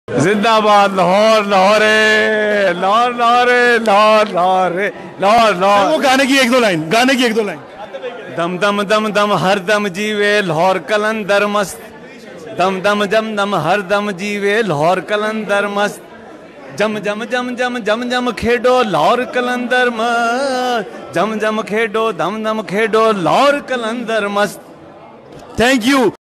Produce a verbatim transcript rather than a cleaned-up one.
जिंदाबाद लाहौर लाहौरे लाहौर लाहौरे लाहौर लाहौरे लाहौर लाहौर। वो गाने की एक दो लाइन गाने की एक दो लाइन दम दम दम दम हर दम जीवे लाहौर कलंदर मस्त। दम दम जम दम हर दम जीवे लाहौर कलंदर मस्त। जम जम जम जम जम जम खेडो लाहौर कलंदर मस्त। जम जम खेडो दम दम खेडो लाहौर कलंदर मस्त। Thank you.